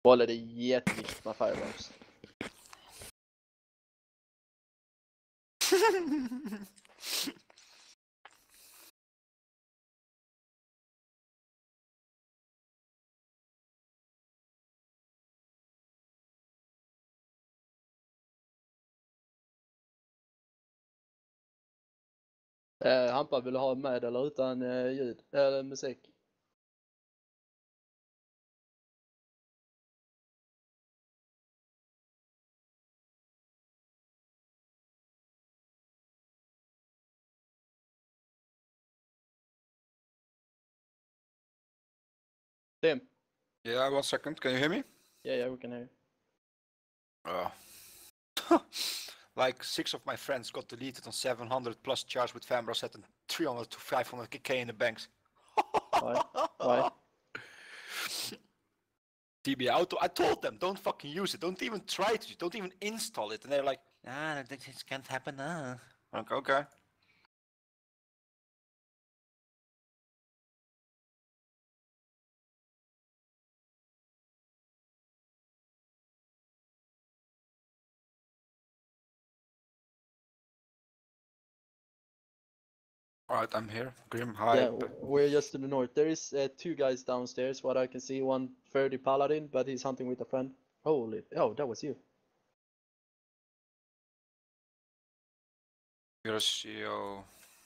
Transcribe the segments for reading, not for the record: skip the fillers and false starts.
Bolle, det är jätteviktigt med firebombs. Hampa, vill du ha med eller utan ljud eller musik? Tim? Yeah, 1 second. Can you hear me? Yeah, we can hear you. Like 6 of my friends got deleted on 700 plus charge with Fambra set and 300 to 500k in the banks. Why? TB Auto, I told them, don't fucking use it, don't even try to, don't even install it. And they're like, this can't happen. Okay. Alright, I'm here. Grim, hi. Yeah, we're just to the north. There is 2 guys downstairs, what I can see. 130 paladin, but he's hunting with a friend. Holy, oh, that was you. Yoshio.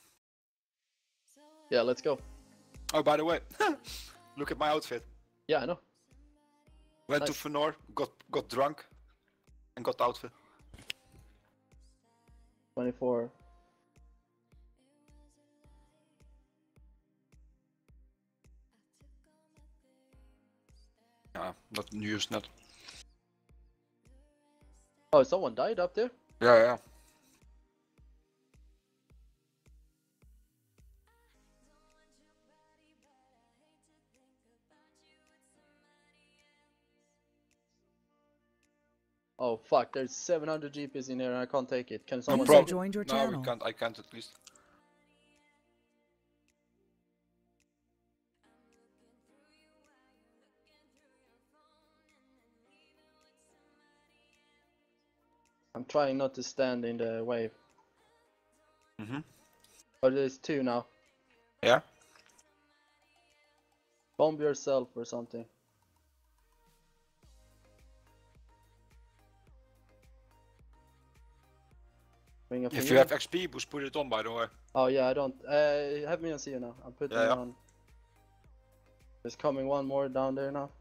Yeah, let's go. Oh, by the way, look at my outfit. Yeah, I know. Went Nice. to Fenor, got drunk, and got the outfit. 24. Not used net. Oh, someone died up there? Yeah. Oh fuck, there's 700 GPs in here and I can't take it. Can No someone problem. take it? Joined your No, channel. we can't. I can't at least. I'm trying not to stand in the wave. Mhm. But there's 2 now. Yeah. Bomb yourself or something. Bring a If you finger. have XP boost, put it on. By the way. Oh yeah, I don't. Have me on see you now. I'm putting it Yeah. on. There's coming one more down there now.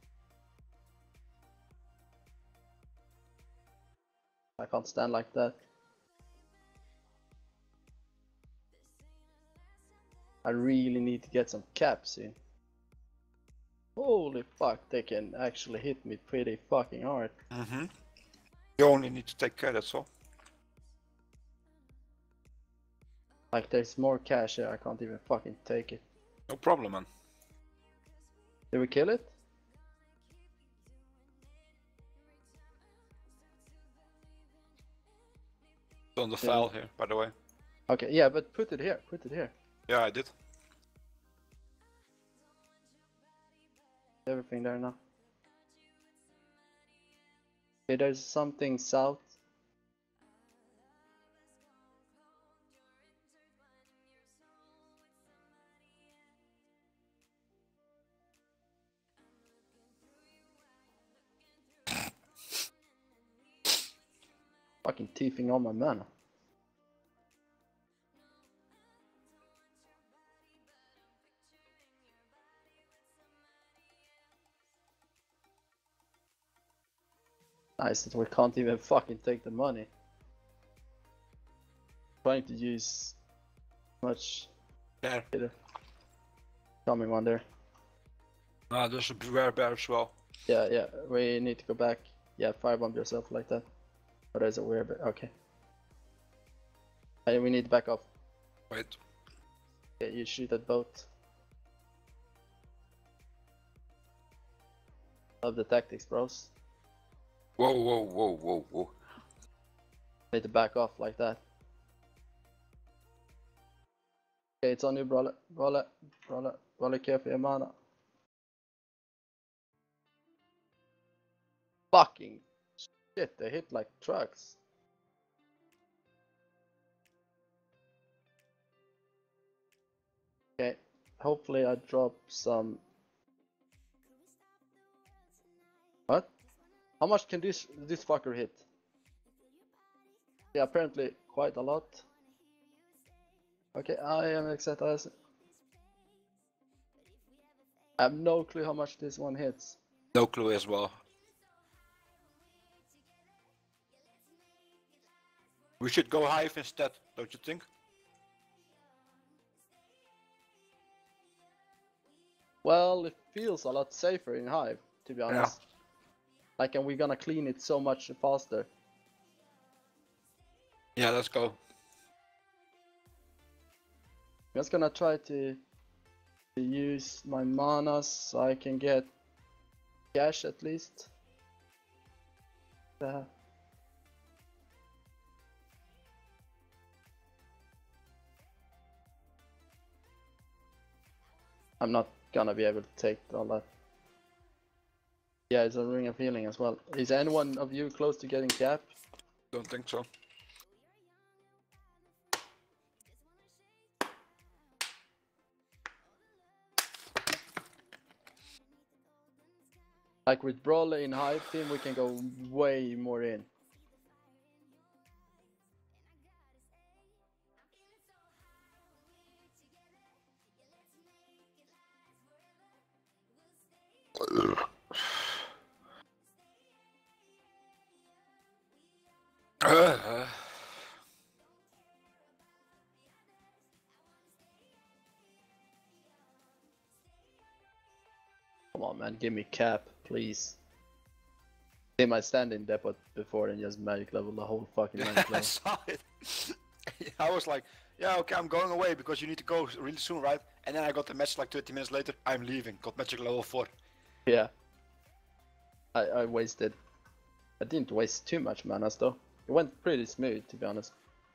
I can't stand like that. I really need to get some caps in. Holy fuck, they can actually hit me pretty fucking hard. Mhm. You only need to take care. That's all. Like there's more cash here, I can't even fucking take it. No problem, man. Did we kill it? It's on the file here, by the way. Okay, yeah, but put it here, put it here. Yeah, I did. Everything there now. Okay, there's something south. Fucking thieving all my mana. Nice that we can't even fucking take the money. Trying to use much. There. Coming one there. Ah, there's a rare bear as well. Yeah, we need to go back. Yeah, firebomb yourself like that. Oh, there's a weird bit. Okay. Hey, we need to back up. Wait. Okay, you shoot at both. Love the tactics, bros. Whoa. Need to back off like that. Okay, it's on you, brother. Brother, care for your mana. Fucking shit, they hit like trucks. Okay, hopefully I drop some. What? How much can this fucker hit? Yeah, apparently quite a lot. Okay, I am excited. I have no clue how much this one hits. No clue as well. We should go Hive instead, don't you think? Well, it feels a lot safer in Hive, to be honest. Like, and we're gonna clean it so much faster. Yeah, let's go. I'm just gonna try to use my manas so I can get cash at least. I'm not gonna be able to take all that. Yeah, it's a Ring of Healing as well. Is anyone of you close to getting cap? Don't think so. Like with Brawler in Hive team, we can go way more in. Come on, man, give me cap, please. They might stand in depot before and just magic level the whole fucking rank I level. saw it. I was like, yeah, okay, I'm going away because you need to go really soon, right? And then I got the message like 30 minutes later, I'm leaving, got magic level 4. Yeah. I wasted. I didn't waste too much manas though. It went pretty smooth, to be honest.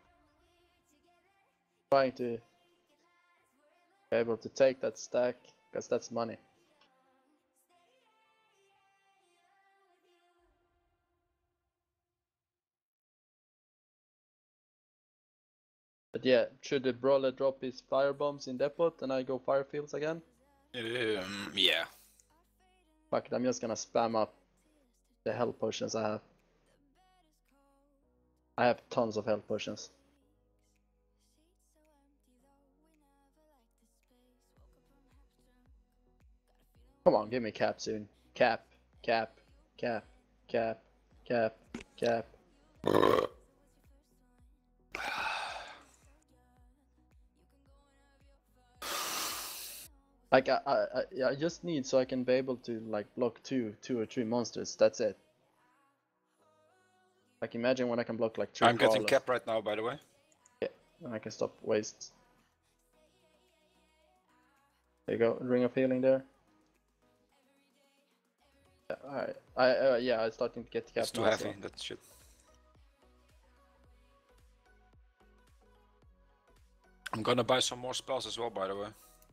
Trying to be able to take that stack, because that's money. But yeah, should the Brawler drop his fire bombs in depot and I go fire fields again? Yeah. Fuck it, I'm just gonna spam up the health potions I have. I have tons of health potions. Come on, give me cap soon. Cap, cap, cap, cap, cap, cap. Like I just need so I can be able to like block two or three monsters. That's it. Like imagine when I can block like 3 I'm getting crawlers. cap right now, by the way. Yeah, and I can stop waste. There you go, Ring of Healing there. Yeah, alright. Yeah, I'm starting to get cap It's too now, heavy, so. that shit. I'm gonna buy some more spells as well, by the way.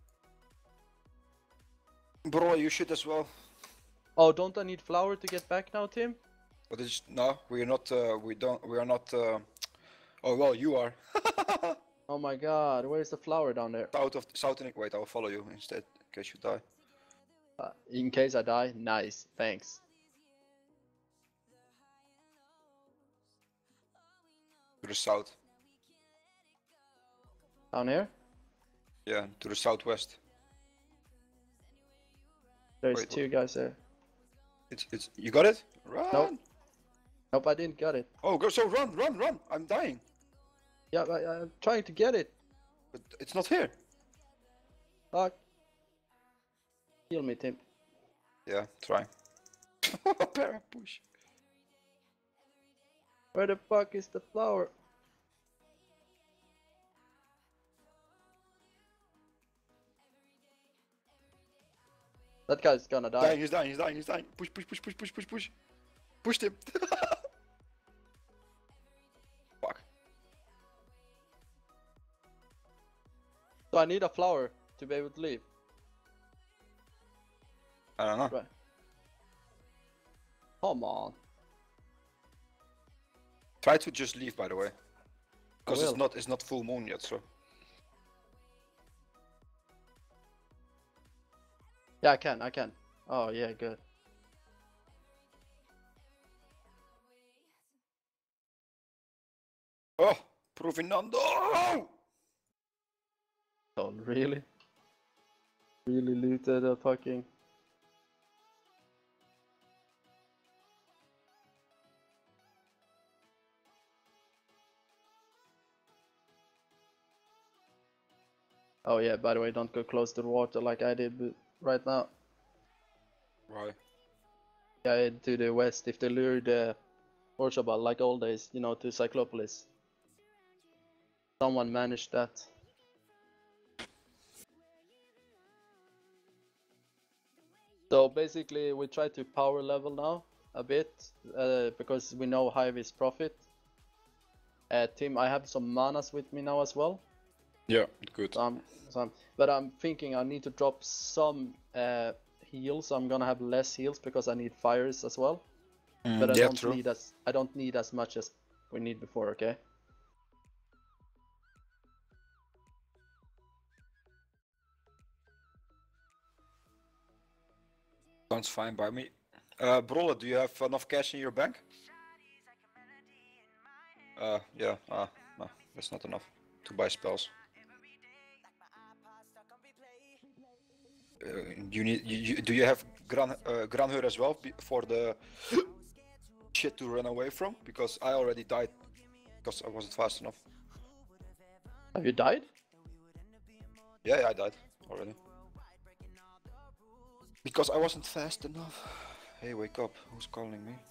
Bro, you should as well. Oh, don't I need flower to get back now, Tim? What is? No, we're not. We are not. Oh well, you are. Oh my god, where's the flower down there? South. Wait, I'll follow you instead, in case you die. In case I die, nice, thanks. To the south. Down here? Yeah, to the southwest. There's Wait, two guys there. It's. You got it? Run! Nope. Nope, I didn't get it. Oh, go! So run! I'm dying. Yeah, I'm trying to get it. But it's not here. Fuck. Heal me, Tim. Yeah, try. Para push. Where the fuck is the flower? That guy's gonna die. He's dying. Push. Pushed him. Fuck. So I need a flower to be able to leave. I don't know. Right. Come on. Try to just leave, by the way. Because will. it's not full moon yet, so. Yeah, I can. Oh yeah, good. Oh, Provinando! Oh, really? Really looted a fucking... Oh yeah, by the way, don't go close to the water like I did right now. Why? Yeah, to the west, if they lure the Orchobal like old days, you know, to Cyclopolis. Someone managed that. So basically we try to power level now a bit, because we know Hive is profit. Tim, I have some manas with me now as well. Yeah, good. But I'm thinking I need to drop some heals. I'm gonna have less heals because I need fires as well. But I yeah, don't true. need as much as we need before, okay? Sounds fine by me. Brolle, do you have enough cash in your bank? Yeah, no, that's not enough to buy spells. Do you have Granhur as well for the shit to run away from? Because I already died because I wasn't fast enough. Have you died? Yeah, I died already. Because I wasn't fast enough. Hey, wake up. Who's calling me?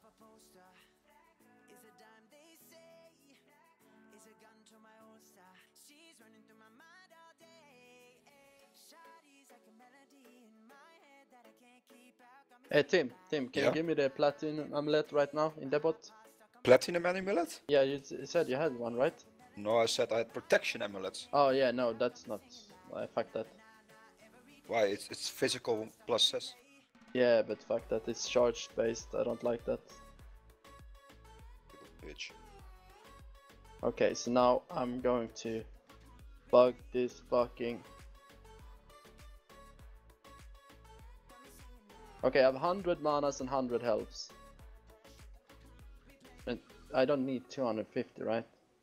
Hey Tim, can Yeah? you give me the platinum amulet right now in depot? Platinum amulet? Yeah, you said you had one, right? No, I said I had protection amulets. Oh yeah, no, that's not. Fuck that. Why? It's physical plus cess. Yeah, but fuck that. It's charge based. I don't like that. Bitch. Okay, so now I'm going to bug this fucking... Okay, I have 100 manas and 100 healths. And I don't need 250, right?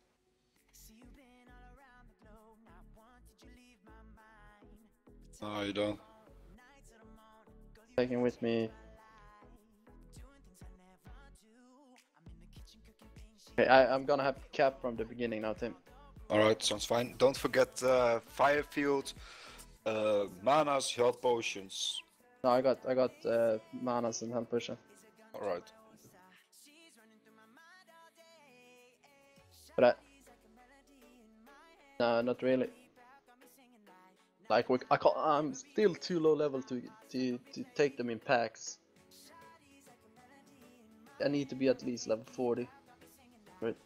No, you don't. Taking with me... Okay, I'm gonna have cap from the beginning now, Tim. Alright, sounds fine. Don't forget fire field, manas, health potions. No, I got manas and health potion. Alright. But no, not really. Like I'm still too low level to take them in packs. I need to be at least level 40. Right.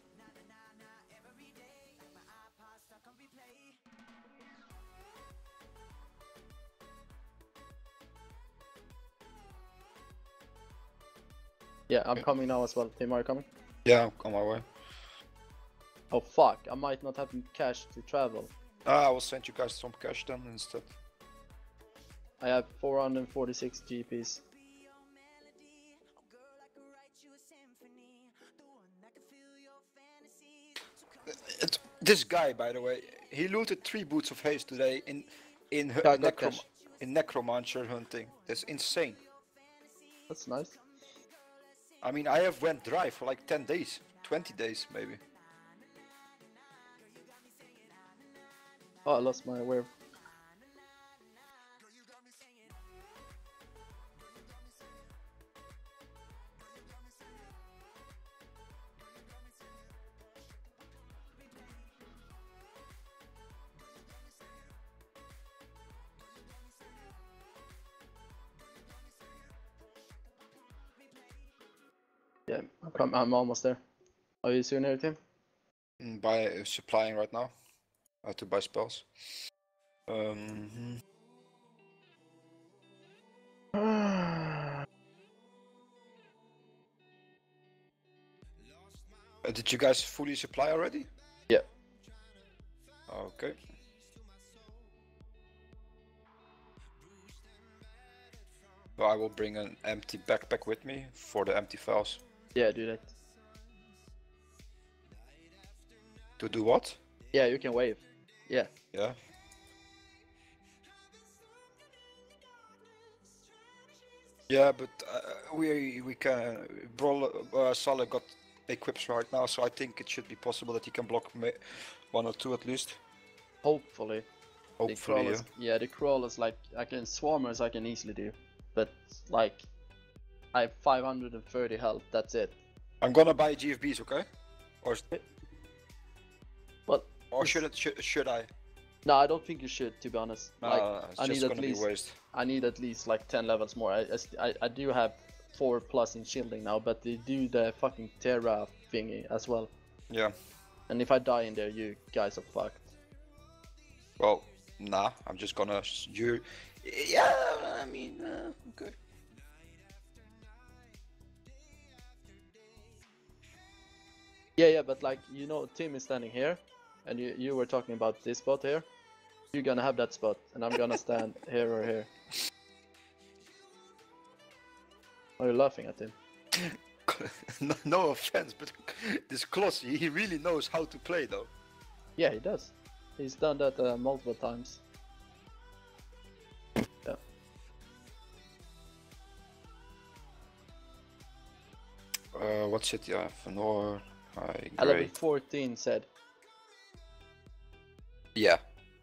Yeah, I'm coming now as well. Tim, are you coming? Yeah, I'm on my way. Oh fuck, I might not have cash to travel. I will send you guys some cash then instead. I have 446 GPs. This guy, by the way, he looted 3 boots of haste today in necromancer hunting. That's insane. That's nice. I mean, I have went dry for like 10 days, 20 days maybe. Oh, I lost my wave. Yeah, I'm almost there. Are you soon here, Tim? By supplying right now. To buy spells. Did you guys fully supply already? Yeah. Okay. So I will bring an empty backpack with me for the empty files. Yeah, do that. To do what? Yeah, you can wave. Yeah. Yeah. Yeah, but we can. Salah got equips right now, so I think it should be possible that he can block one or two at least. Hopefully. Hopefully, yeah. Yeah, the crawlers, like, swarmers I can easily do. But, like, I have 530 health, that's it. I'm gonna buy GFBs, okay? Well, Or should I? no, I don't think you should, to be honest. No, Like, it's I just need gonna be waste. I need at least like 10 levels more. I do have 4+ in shielding now, but they do the fucking Terra thingy as well. Yeah. And if I die in there, you guys are fucked. Well, nah. I'm just gonna. Yeah. I mean, okay. Yeah, but like, you know, Tim is standing here, and you were talking about this spot here. You're gonna have that spot, and I'm gonna stand here or here. Are you laughing at him? No offense, but this Klossy, he really knows how to play, though. Yeah, he does. He's done that multiple times. Yeah. What city I have? Nor. Level 14 said. Yeah.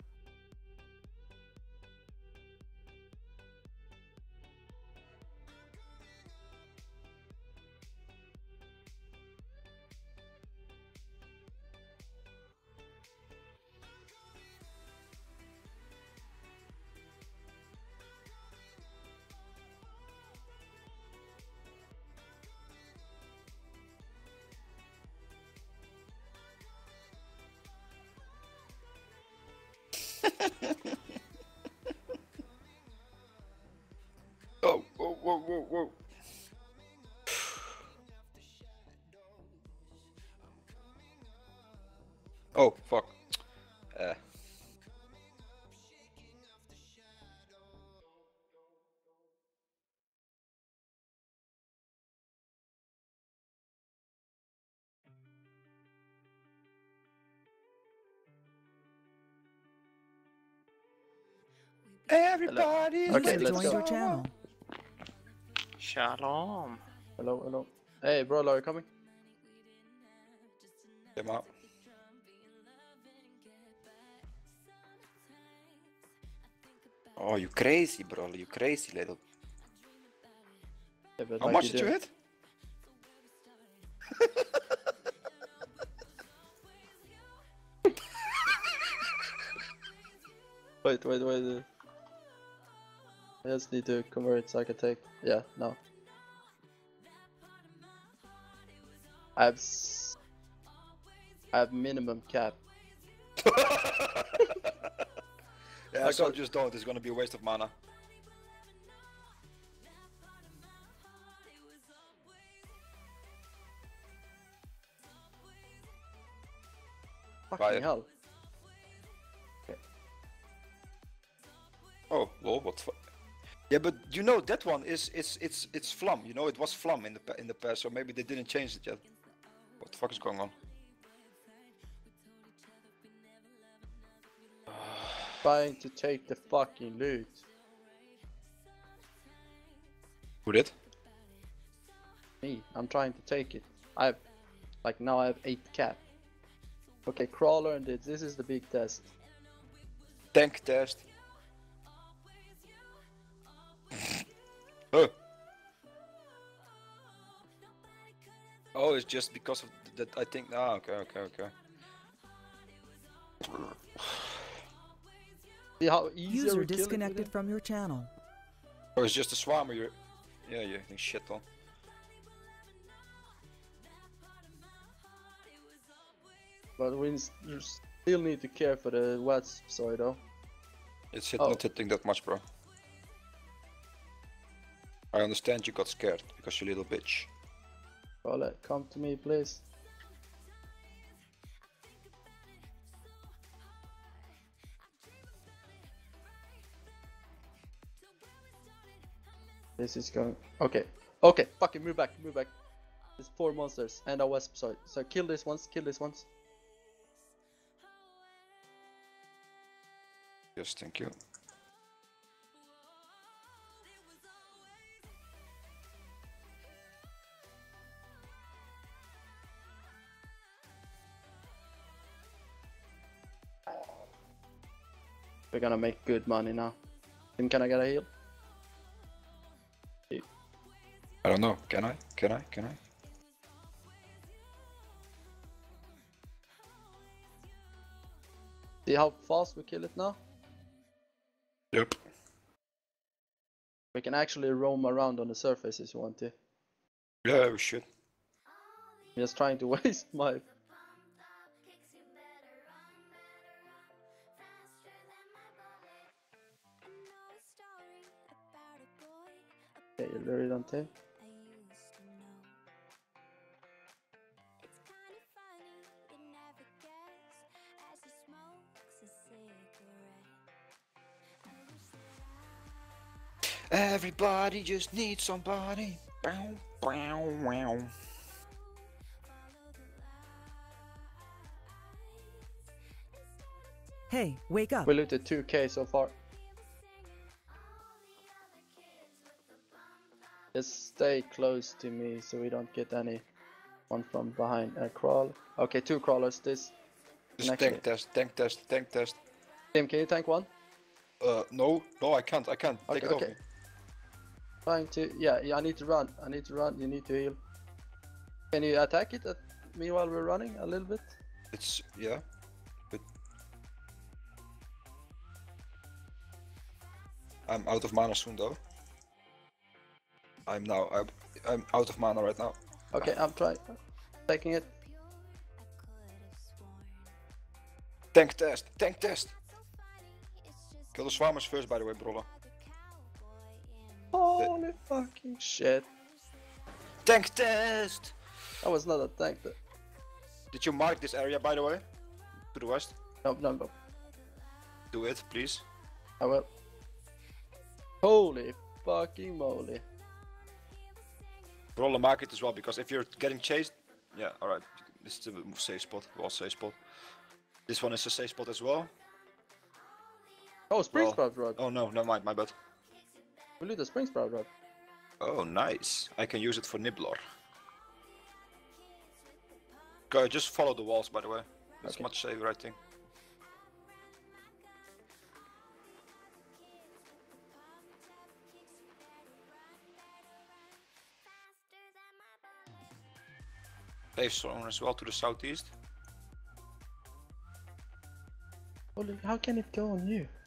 Oh, whoa, whoa, whoa, whoa. Oh, fuck. Everybody. Okay, let's joined go. your channel. Shalom. Hello, hello. Hey, bro, are you coming? Come out. Oh, you crazy, bro. You crazy little. Yeah, but How like much did you do. hit? Wait. I just need to convert so I can take. Yeah, no. I have minimum cap. Yeah, I so got- just don't. It's gonna be a waste of mana. Fucking Right. hell. Oh, lol, what? Yeah, but you know that one is it's Flum. You know it was Flum in the past, so maybe they didn't change it yet. What the fuck is going on? Trying to take the fucking loot. Who did? Me, I'm trying to take it. I have, like now I have 8 cap. Okay, crawler and this is the big test. Tank test. Oh. Oh, it's just because of that. I think. Ah, okay. See how easy User we're killing with disconnected it? from your channel. Oh, it's just a swarmer. Yeah, you think shit on. But we still need to care for the wasp soy though. It's Oh. not hitting that much, bro. I understand you got scared because you little bitch. Crawler, come to me please. This is going. Okay. Okay. Fucking move back. Move back. There's 4 monsters and a wisp. Sorry. So kill this ones. Kill this ones. Yes, thank you. We're gonna make good money now. Tim, can I get a heal? I don't know. Can I? Can I? Can I? See how fast we kill it now? Yep. We can actually roam around on the surface if you want to. Yeah, we should. I'm just trying to waste my. Okay, you lure it on Tim. Everybody just needs somebody. Bow, bow, wow. Hey, wake up. We looted 2k so far. Just stay close to me so we don't get any one from behind. Crawl. Okay, 2 crawlers. This. Just Actually- tank test, tank test, tank test. Tim, can you tank one? No, I can't. Take Okay, it off okay. me. Trying to. Yeah, I need to run. I need to run. You need to heal. Can you attack it at me while we're running a little bit? It's yeah, but I'm out of mana soon though. I'm out of mana right now. Okay, I'm trying. Taking it. Tank test, tank test. Kill the swarmers first, by the way, Brolla. Holy fucking shit. Tank test. That was not a tank. Did you mark this area, by the way? To the west. No, no, no. Do it, please. I will. Holy fucking moly. Brolla, mark it as well, because if you're getting chased, yeah, all right. This is a safe spot. Well, safe spot. This one is a safe spot as well. Oh, Spring Well- Sprout Rod. Oh no, never mind, my bad. We loot the Spring Sprout Rod. Oh, nice. I can use it for Niblor. Go, just follow the walls, by the way. It's Okay. much safer, I think. Safe zone as well to the southeast. Holy, how can it go on you?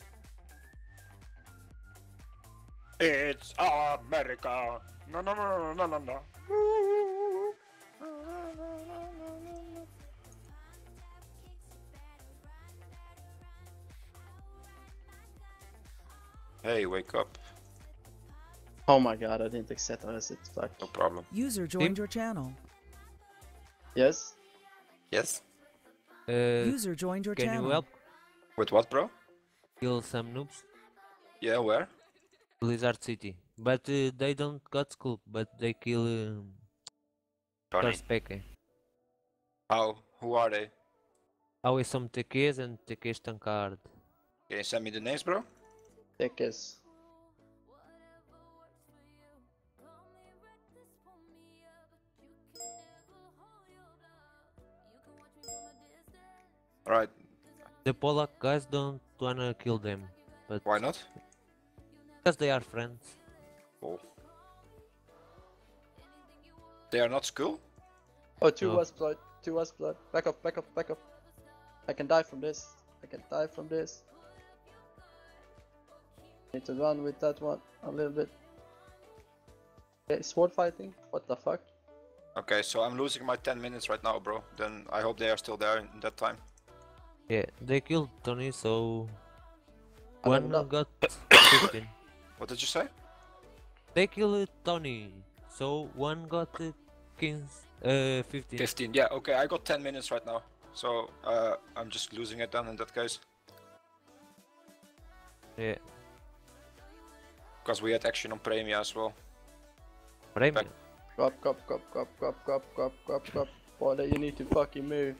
It's America. No, no, no, no, no, no. Hey, wake up. Oh my god, I didn't accept us. It's fuck. No problem. User joined your channel. Yes? Yes. User joined your Can channel. you help With what, bro? kill some noobs? Yeah, where? Blizzard City. But they don't got scoop, but they kill Perspeke. How? Who are they? Always some TKs and TKs tankard. Can you send me the names, bro? Take us. Alright, The Polak guys don't wanna kill them, but why not? because they are friends. Oh. They are not school? Oh, 2 No. West blood. 2 West blood. Back up, back up, back up. I can die from this. I can die from this. Need to run with that one a little bit. Okay, sword fighting? What the fuck? Okay, so I'm losing my 10 minutes right now, bro. Then I hope they are still there in that time. Yeah, they killed Tony, so I one leveled up. got 15. What did you say? They killed Tony, so one got 15. 15. Yeah, okay, I got 10 minutes right now. So I'm just losing it then in that case. Yeah. Because we had action on Premia as well. Premium. Cop. Boy, you need to fucking move.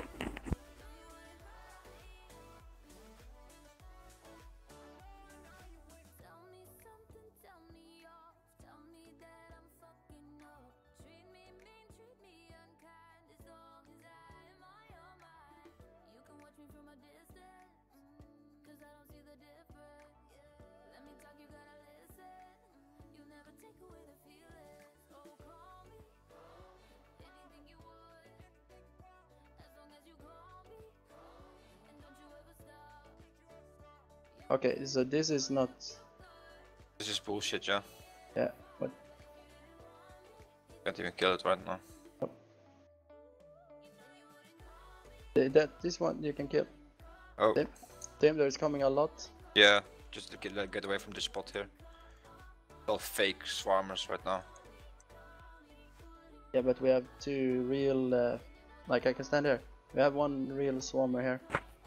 Okay, so this is not... This is bullshit, yeah. Yeah, but... Can't even kill it right now. This one you can kill. Oh. Tim, there's coming a lot. Yeah, just to get away from this spot here. All fake swarmers right now. Yeah, but we have two real... like, I can stand here. We have one real swarmer here.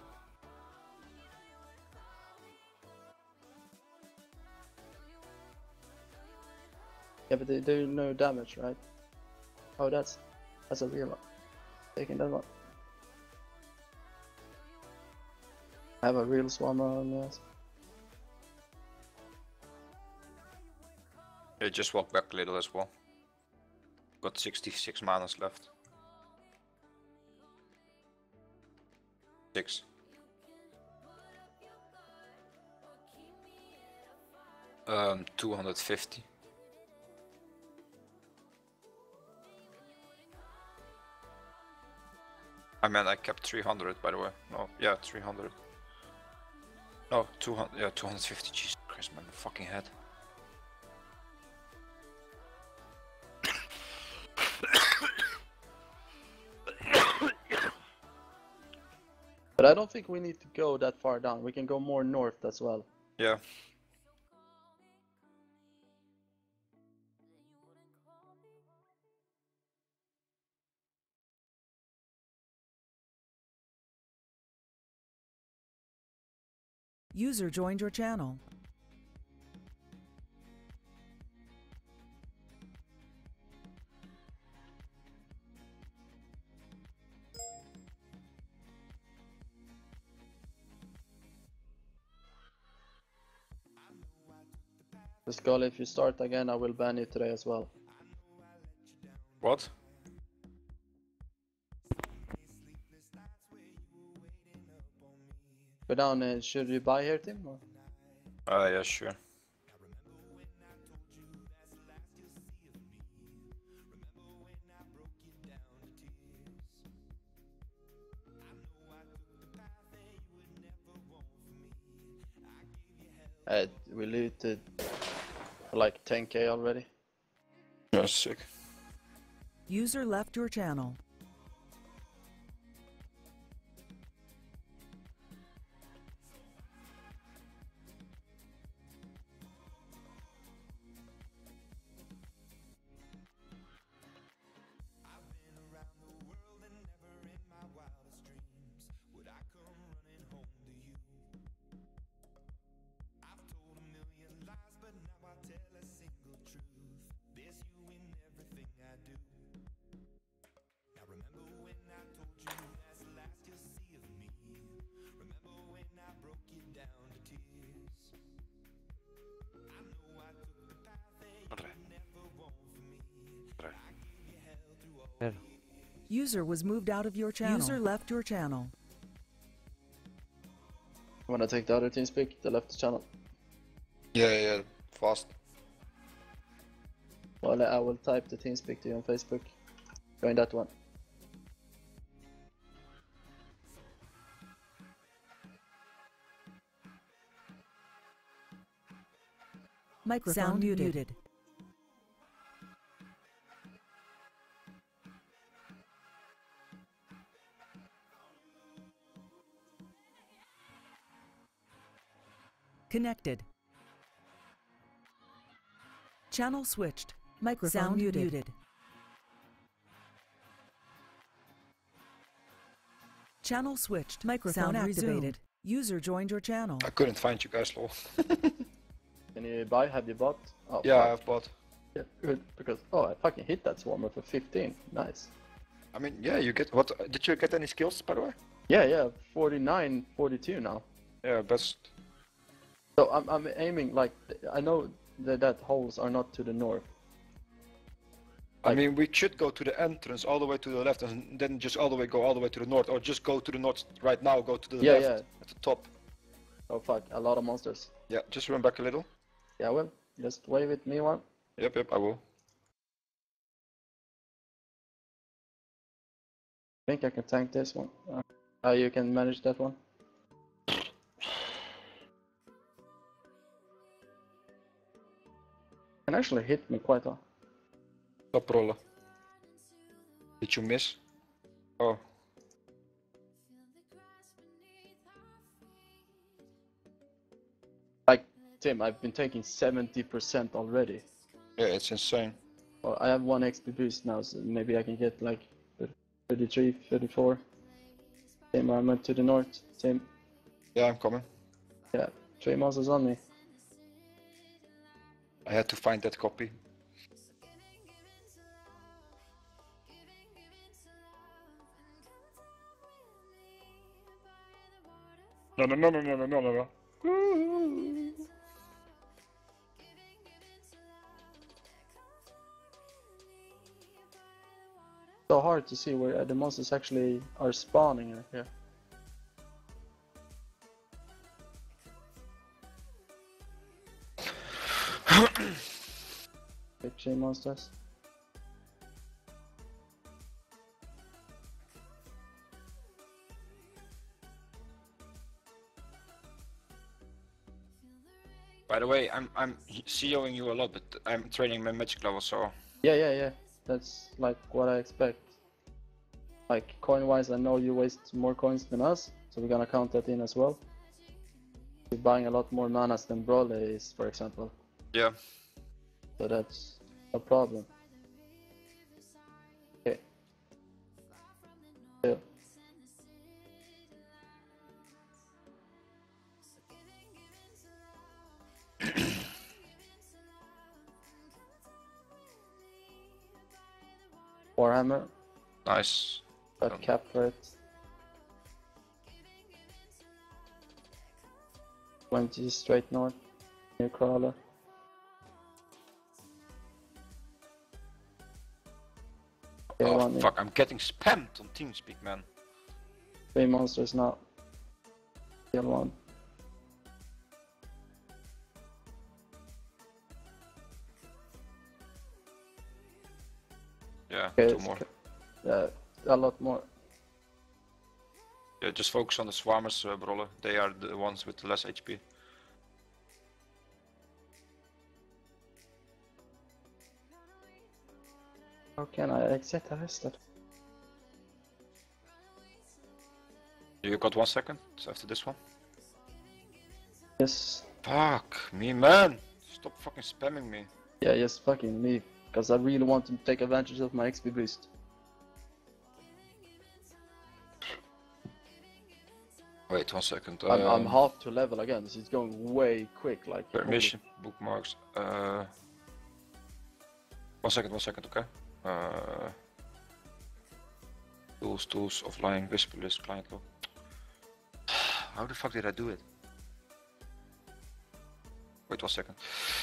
Yeah, but they do no damage, right? Oh, that's a real one. Taking that one. I have a real swarmer on me. Yes. Yeah, just walk back a little as well. Got 66 manas left. 6. 250. I mean, I kept 300 by the way. No, yeah, 300. No, 200. Yeah, 250. Jesus Christ, man, the fucking head. But I don't think we need to go that far down. We can go more north as well. Yeah. User joined your channel. Skull, if you start again, I will ban you today as well. What? Go down, should you buy here, Tim? Or? Yeah, sure. We looted like 10k already. Yeah, sick. User left your channel. User was moved out of your channel. User left your channel. Wanna take the other team's pick? They left the channel. Yeah, fast. Well, I will type the team's pick to you on Facebook. Join that one. Microphone sound muted. Connected. Channel switched. Microphone sound muted. Channel switched. Microphone activated. User joined your channel. I couldn't find you guys, lol. Can you buy? Have you bought? Oh, yeah, fuck. I've bought. Yeah, good, because oh, I fucking hit that swarmer for 15. Nice. I mean, yeah, you get what? Did you get any skills, by the way? Yeah, 49, 42 now. Yeah, best. So I'm aiming like I know that holes are not to the north. I mean, we should go to the entrance all the way to the left, and then just all the way to the north, or just go to the north right now. Go to the left at the top. Oh fuck, a lot of monsters. Yeah, just run back a little. Yeah, well, just wave at me one. Yep, I will. I think I can tank this one. You can manage that one. Can actually hit me quite well. Stop rollen. Did you miss? Oh. Like, Tim, I've been taking 70% already. Yeah, it's insane. Well, I have 1 XP boost now, so maybe I can get like 33, 34. Same armor to the north. Same. Yeah, I'm coming. Yeah, 3 monsters on me. I had to find that copy. No. So hard to see where the monsters actually are spawning here. Big chain monsters. By the way, I'm COing you a lot, but I'm training my magic level, so... Yeah. That's like what I expect. Like coin-wise, I know you waste more coins than us, so we're gonna count that in as well. You're buying a lot more manas than Broly is, for example. Yeah. So that's a problem. Okay. Yeah. Warhammer. Nice. Got cap for it. 20 straight north. Near Crawler. Okay, Oh one fuck, I'm getting spammed on TeamSpeak, man. 3 monsters now. Kill one. Yeah, Okay, 2 more. A lot more. Yeah, just focus on the swarmers, Brolle. They are the ones with less HP. How can I exit arrested? You got 1 second after this one? Yes. Fuck me, man! Stop fucking spamming me. Yeah, just fucking leave. Because I really want to take advantage of my XP boost. Wait 1 second. I'm half to level again, so it's going way quick. Like Permission, bookmarks. 1 second, okay? Tools, offline, whisper list, client log. How the fuck did I do it? Wait 1 second.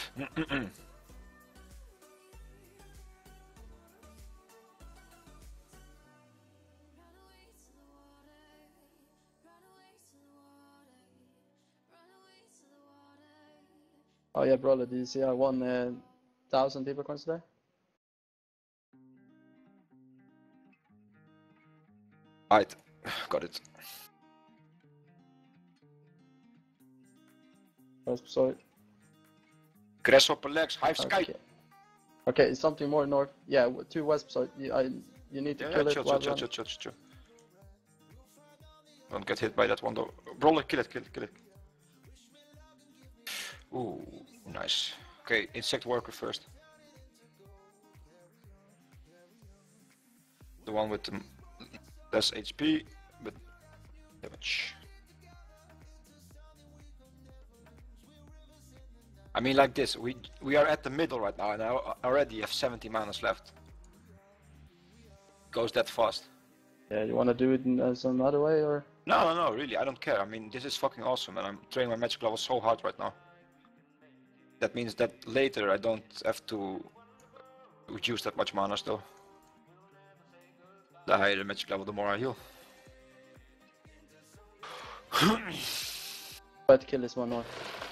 Oh yeah, bro, did you see I won 1,000 people coins today? Alright, got it. Sorry. Grasshopper legs, hive sky. Okay, it's something more north. Yeah, 2 west, so you need to kill it. Chill. Don't get hit by that one though. Brawler, kill it. Ooh, nice. Okay, insect worker first. The one with the less HP, but damage. I mean like this, we are at the middle right now and I already have 70 manas left. Goes that fast. Yeah, you wanna do it in some other way or? No, really, I don't care. I mean, this is fucking awesome and I'm training my magic level so hard right now. That means that later I don't have to use that much mana still. The higher the magic level, the more I heal. But kill this one more.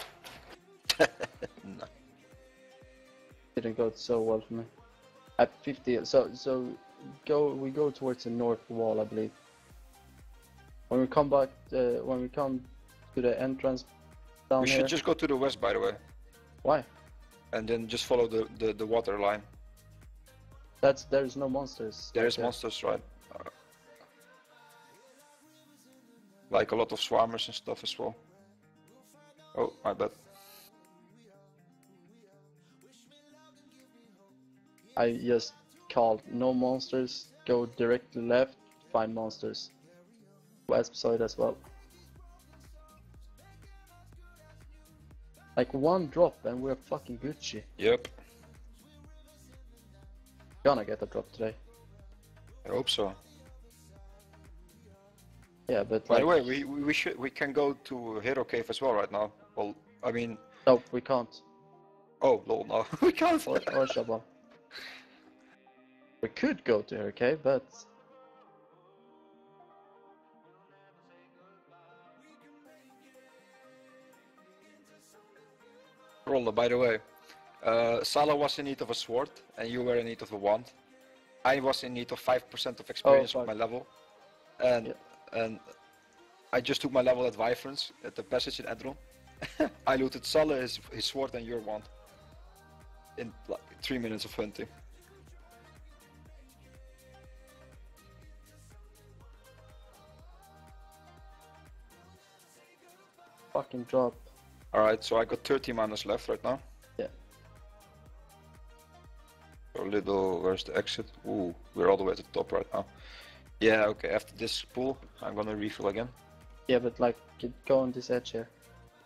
No. Didn't go so well for me. At 50, so we go towards the north wall, I believe. When we come back, when we come to the entrance down We here. should just go to the west, by the way, Why? and then just follow the water line. There's no monsters. There like is that. monsters, right? Like a lot of swarmers and stuff as well. Oh, my bad. I just called no monsters, go directly left, find monsters. West side as well. Like one drop and we're fucking Gucci. Yep, Gonna get a drop today. I hope so. Yeah, but By like, the way, we can go to Hero Cave as well right now. Well, I mean, no, we can't. oh lol, no, we can't. Or Shabba. We could go to her cave, but Rolla, by the way, Sala was in need of a sword, and you were in need of a wand. I was in need of 5% of experience with fuck. my level, and Yeah. and I just took my level at Wyverns at the passage in Edron. I looted Sala, his sword, and your wand in like 3 minutes of hunting. fucking drop. Alright, so I got 30 manas left right now. Yeah. A little, where's the exit? Ooh, we're all the way at the top right now. Yeah, okay, after this pool, I'm gonna refill again. Yeah, but like, go on this edge here.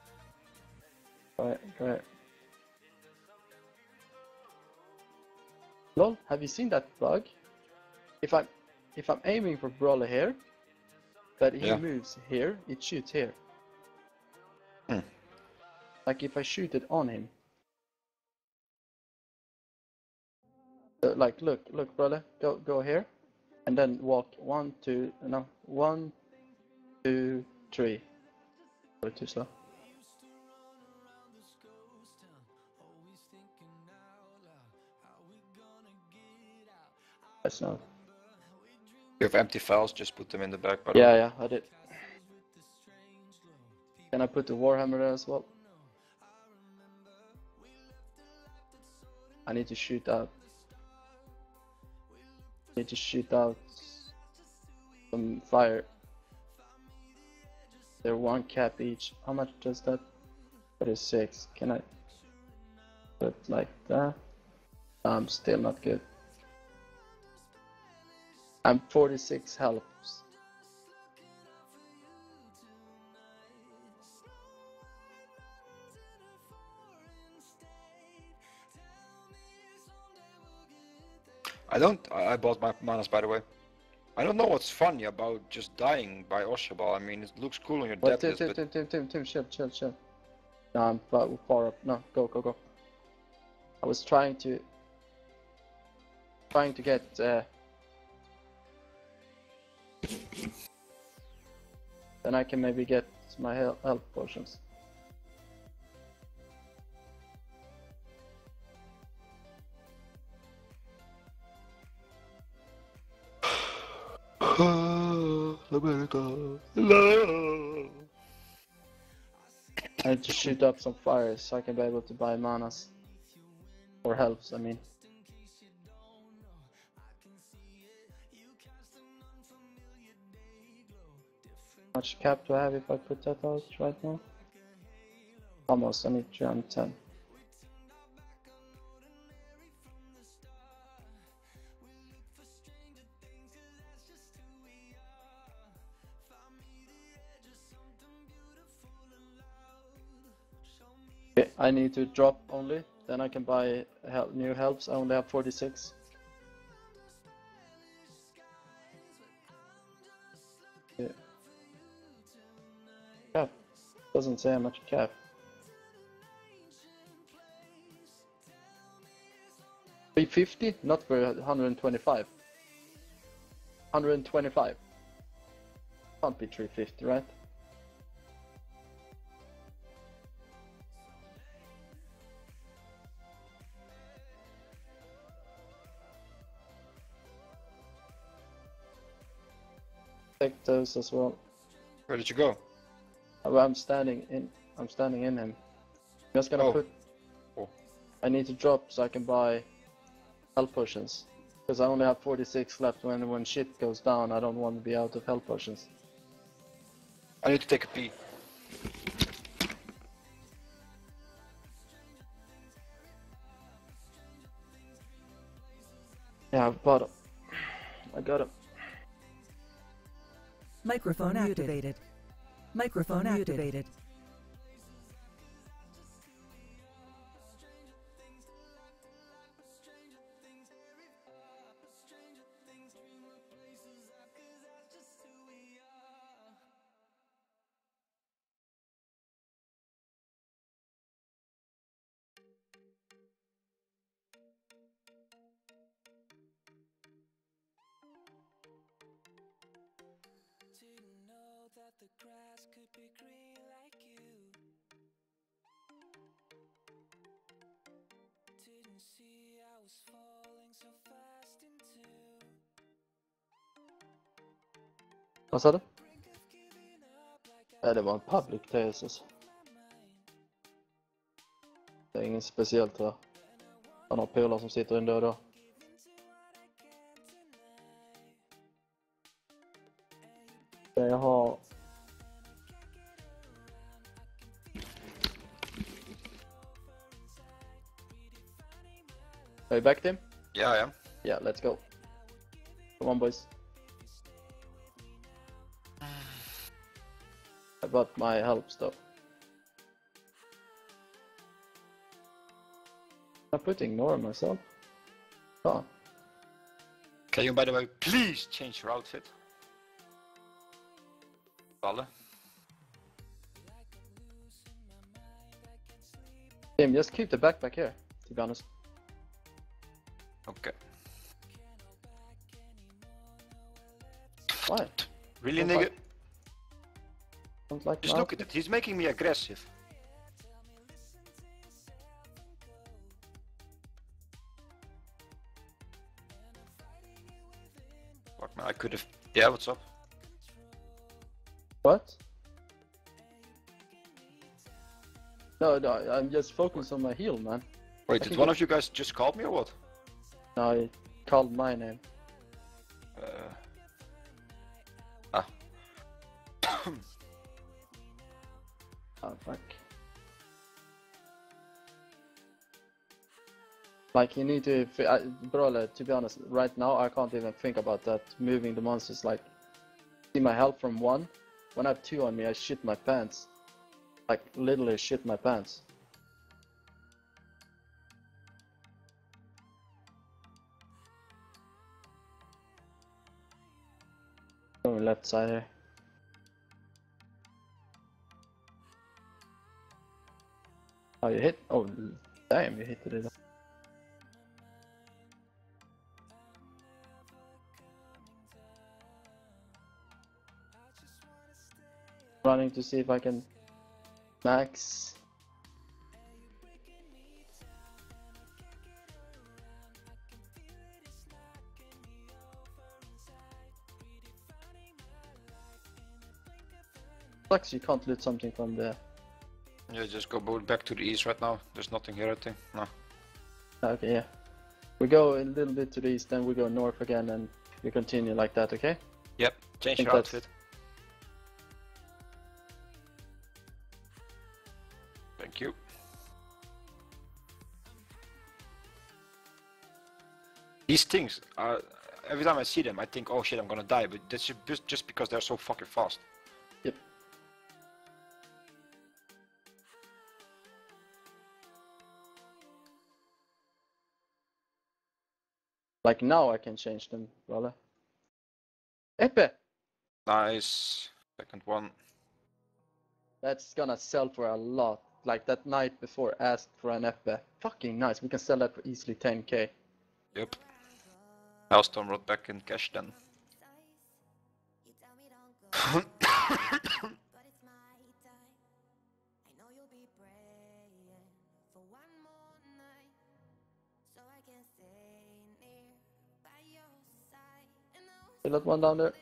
Go ahead. Lol, have you seen that bug? If I'm aiming for Brawler here, but he Yeah. moves here, it shoots here. Hmm. Like if I shoot it on him. Like look, Brawler, go here, and then walk 1, 2, no, 1, 2, 3. Go too slow. That's not. You have empty files, just put them in the back. By Yeah, I did. Can I put the Warhammer there as well? I need to shoot out. Need to shoot out some fire. They're 1 cap each. How much does that? 36. Can I put like that? I'm still not good. I'm 46 health. I bought my manas, by the way. I don't know what's funny about just dying by Oshabal. I mean, it looks cool on your What? death list, but Tim, chill. No, I'm far up. No, go. I was trying to get then I can maybe get my health potions. I need to shoot up some fires so I can be able to buy manas. Or helps, I mean. How much cap do I have if I put that out right now? Almost, I need 310. Okay, I need to drop only, then I can buy new helps. I only have 46. Yeah. Cap. Doesn't say how much cap. $350? Not for 125. 125. Can't be 350, right? Take those as well. Where did you go? I'm standing in him. I'm just gonna Oh. put. Oh. I need to drop so I can buy health potions. Because I only have 46 left. When shit goes down, I don't want to be out of health potions. I need to take a pee. Yeah, I've bought him. I got him. Microphone activated. Microphone activated. Didn't know that the grass could be green like you. Didn't see I was falling so fast into. Vad sa du? Brink of giving up like I Ja, det var en public TSS. Det är inget speciellt tror jag. Han har polare som sitter ändå då. Jag har... Are you back, Tim? Yeah, I am. Yeah, let's go. Come on, boys. I bought my help stuff. I'm putting ignore myself. Oh, Can you, by the way, please change your outfit? Balle. Tim, just keep the backpack here, to be honest. Okay. Why? Really, Don't nigga? like- Don't like Just my look at it. He's making me aggressive. Fuck man, I could have. Yeah, what's up? What? No, I'm just focused on my heal, man. Wait, I did can one go- of you guys just called me or what? No, he called my name. Ah. Oh, fuck. Like, you need to... Bro, to be honest, right now I can't even think about that. Moving the monsters, like... See my health from 1. When I have 2 on me, I shit my pants. Like, literally shit my pants. Going left side here. Oh, you hit? Oh, damn, you hit it. Running to see if I can max. Sucks you can't loot something from there. Yeah, just go back to the east right now. There's nothing here, I think. No. Okay, yeah. We go a little bit to the east, then we go north again, and we continue like that, okay? Yep, change think your that's- outfit. Thank you. These things are... Every time I see them, I think, oh shit, I'm gonna die. But that's just because they're so fucking fast. Yep. Like now I can change them, brother. Epe! Nice. Second one. That's gonna sell for a lot. Like that night before asked for an Epe. Fucking nice. We can sell that for easily 10k. Yep. Hailstorm Rod back in cash then. Still that one down there.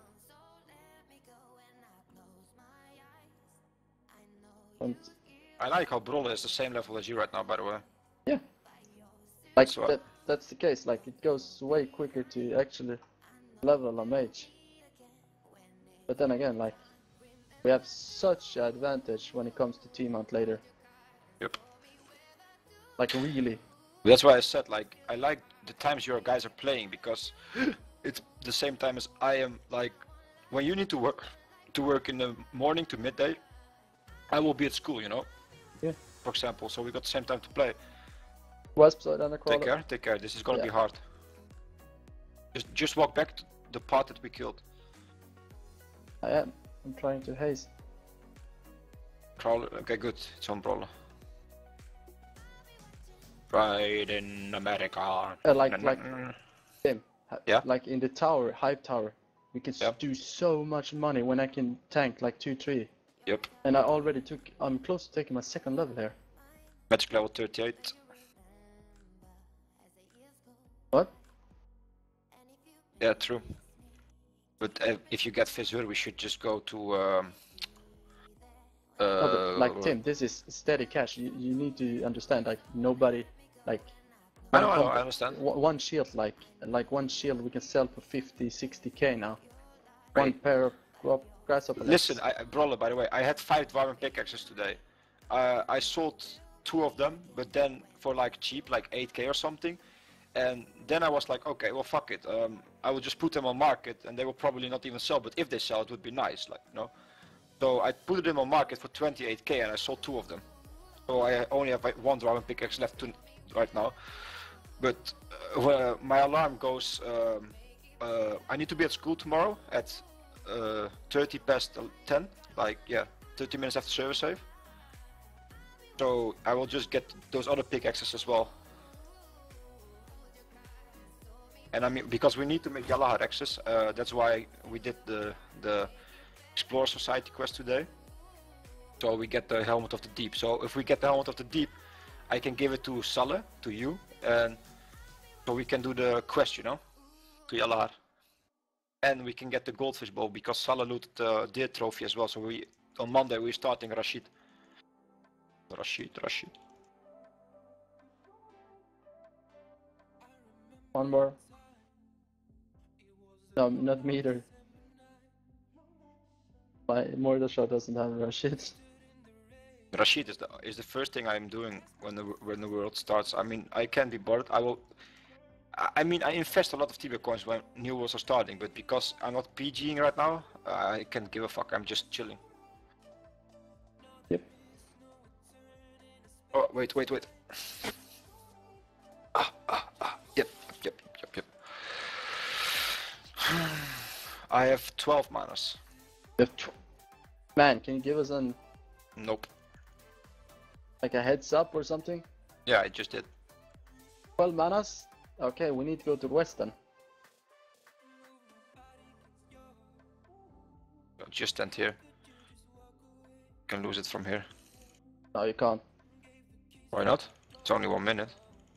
And I like how Broly is the same level as you right now, by the way. yeah. Like So- that's the case. Like it goes way quicker to actually level a mage. But then again, like we have such advantage when it comes to team hunt later. Yep. Like really. That's why I said, like, I like the times your guys are playing because it's the same time as I am. Like, when you need to work in the morning to midday, I will be at school, you know. Yeah. For example, so we got the same time to play. Wasp side and a crawler. Take care. This is gonna Yeah. be hard. Just walk back to the part that we killed. I am. I'm trying to haste. Crawler. Okay, good. It's on Brawler. Pride in America. Like him. Yeah. Like in the tower, hype tower, we can Yeah. do so much money when I can tank like 2-3. Yep. And I already I'm close to taking my second level here. Magic level 38. What? Yeah, true. But if you get Fissure, we should just go to. No, but like Tim, this is steady cash. You need to understand. Like nobody, like. I know, one I understand. One shield, like one shield, we can sell for 50, 60k now. One Right. pair of grasshopper. Listen, Brawler, by the way, I had 5 Dwarven pickaxes today. I sold 2 of them, but then for like cheap, like 8k or something. And then I was like, okay, well, fuck it. I will just put them on market, and they will probably not even sell. But if they sell, it would be nice, like, you know. So I put them on market for 28k, and I sold 2 of them. So I only have like 1 Dwarven pickaxe left right now. But my alarm goes. I need to be at school tomorrow at 30 past 10. Like, yeah, 30 minutes after service save. So I will just get those other pickaxes as well. And I mean, because we need to make Galahad access, that's why we did the Explorer Society quest today. So we get the Helmet of the Deep. So if we get the Helmet of the Deep, I can give it to Salle, to you, and so we can do the quest, you know, to Galahad. And we can get the Goldfish Bow because Salle looted the Deer Trophy as well. So on Monday we're starting Rashid. Rashid. One more. No, not me either. My Mordor shot doesn't have Rashid. Rashid is the first thing I'm doing when the world starts. I mean, I can be bored. I mean, I invest a lot of Tibia coins when new worlds are starting, but because I'm not PGing right now, I can't give a fuck. I'm just chilling. Yep. Oh, wait. Yep. I have 12 manas. Man, can you give us Nope. like a heads up or something? Yeah, I just did. 12 manas? Okay, we need to go to the west then. Just stand here. You can lose it from here. No, you can't. Why not? It's only 1 minute.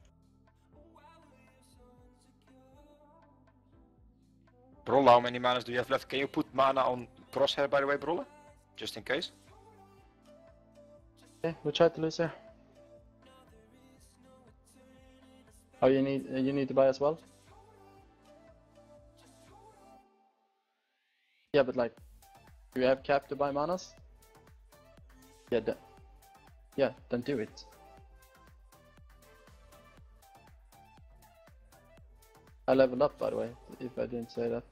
Brolla, how many manas do you have left? Can you put mana on Crosshair, by the way, Brolla? Just in case. Okay, we try to lose here. Oh, you need to buy as well? Yeah, but like, do you have cap to buy manas? Yeah, then do it. I leveled up, by the way, if I didn't say that.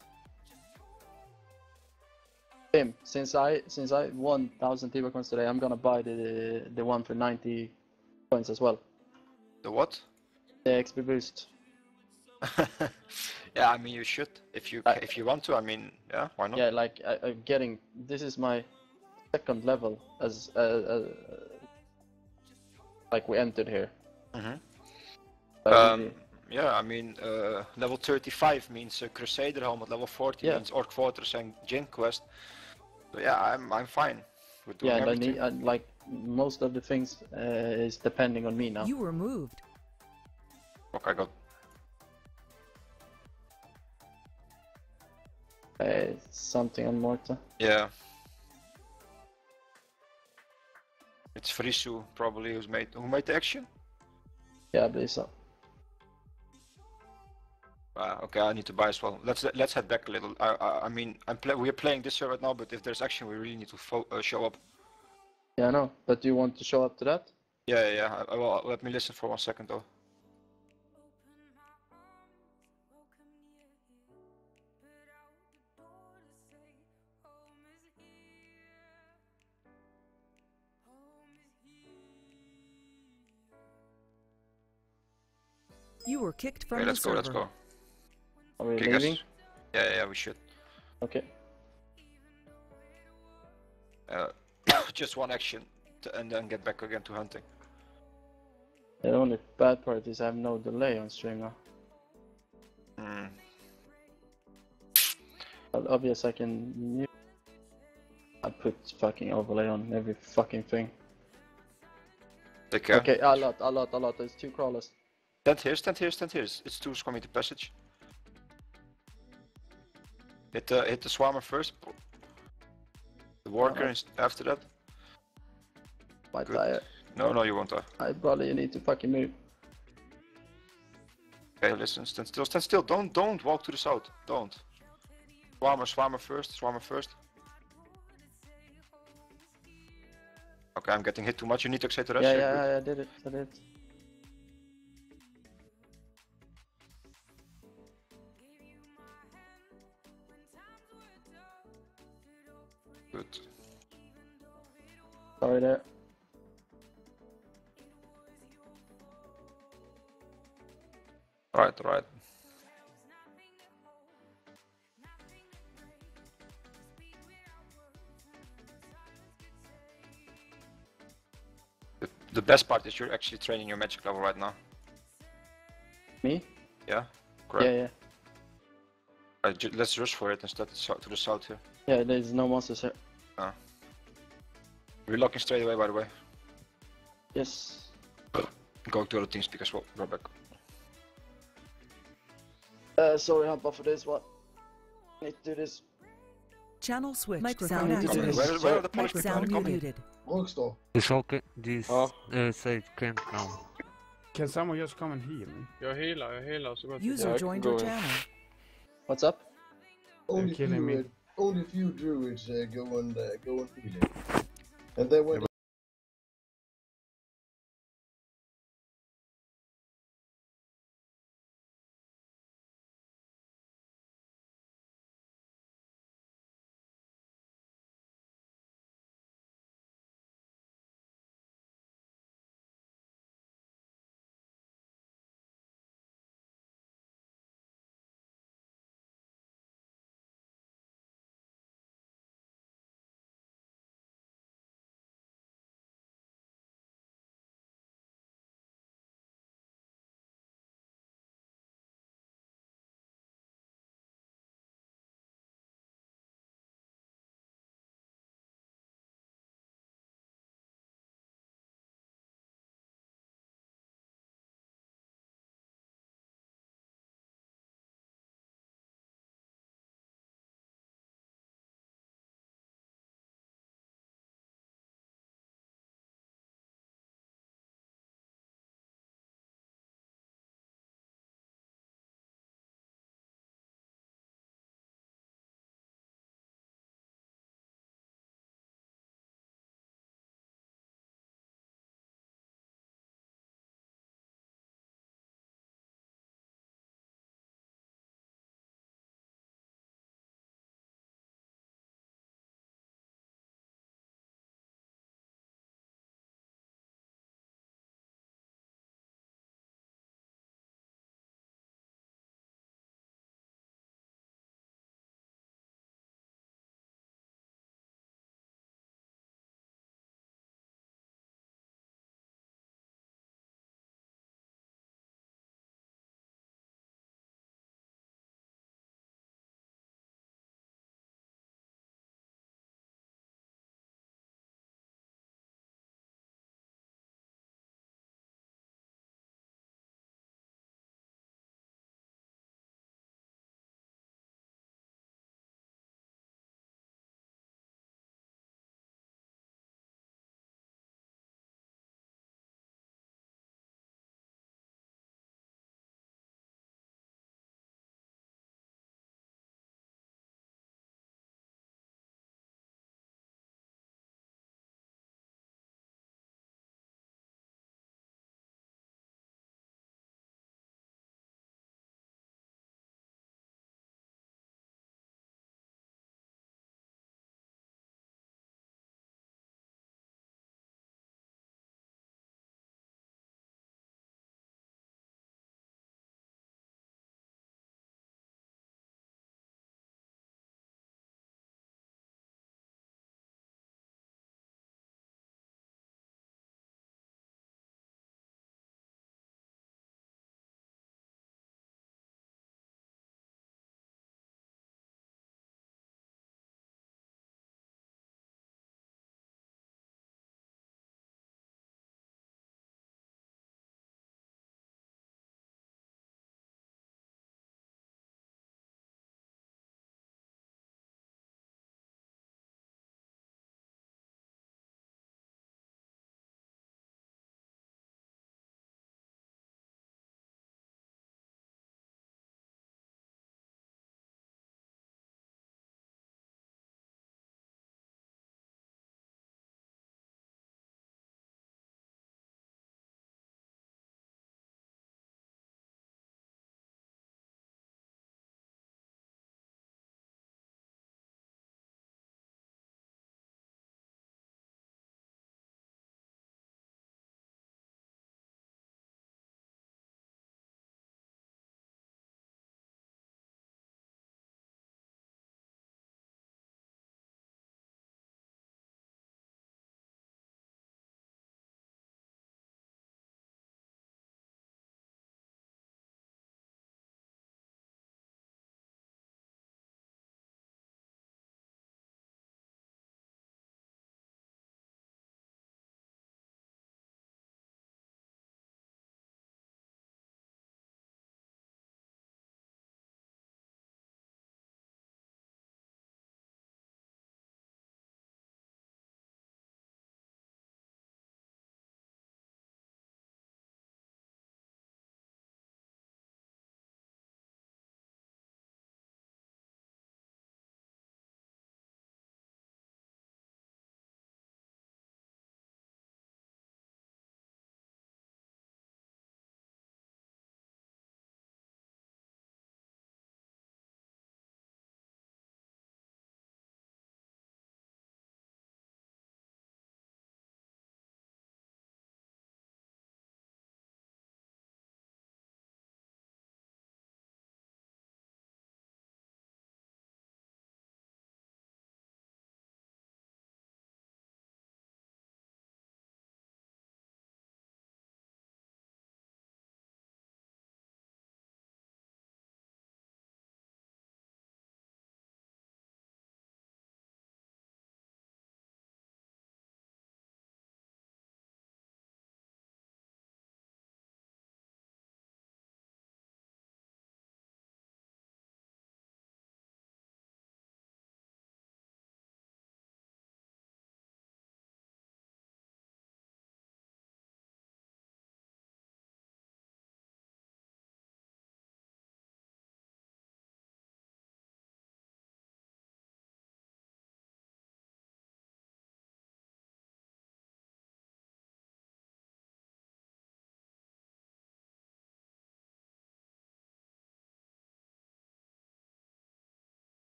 Tim, since I won 1000 Tibia coins today, I'm gonna buy the one for 90 coins as well. The what? The XP boost. Yeah, I mean you should if you I- if you want to. I mean, yeah, why not? Yeah, like I'm getting. This is my second level as like we entered here. Mhm. I really- Yeah, I mean, level 35 means Crusader helmet. Level 40 Yeah. means Orc Fortress and Jin Quest. So yeah, I'm fine with doing yeah, and I everything. need like most of the things is depending on me now. You were moved. Fuck, I got. Something on Morta. Yeah. It's Frisu probably who made the action. Yeah, I believe so. Okay, I need to buy as well. Let's head back a little. I mean, we're playing this server right now, but if there's action, we really need to show up. Yeah, I know. But do you want to show up to that? Yeah. Well, let me listen for 1 second though. You were kicked from Okay, the let's go. server. Let's go. Are we Okay, leaving? guys. Yeah, we should. Okay. Just one action, and then get back again to hunting. The only bad part is I have no delay on stream now. Hmm. But obvious I can mute. I put fucking overlay on every fucking thing. Take care. Okay, a lot. There's 2 crawlers. Stand here. It's 2 coming to passage. Hit the Swarmer first. The Walker is after that. My Good. tire. No, you won't. I probably need to fucking move. Okay, listen, stand still. Don't walk to the south. Don't. Swarmer first. Okay, I'm getting hit too much. You need to exit the rest. Good. Yeah, I did it. Good. Sorry there. Right. The best part is you're actually training your magic level right now. Me? Yeah? Correct. Yeah. Let's rush for it instead to the south here. Yeah, there's no monsters here. We're locking straight away, by the way. Yes. Go to other teams because we're back. Sorry, Hampa, for this one. Need to do this. Channel switched. Microphone Sound activated. activated. Where are the Polish people Sound coming? muted. Rockstar. This okay. This Ja. side can't now. Can someone just come and heal me? Jag healar så gott. User Jag joined går your in. channel. What's up? Only killing me. only few druids go and heal it. And then when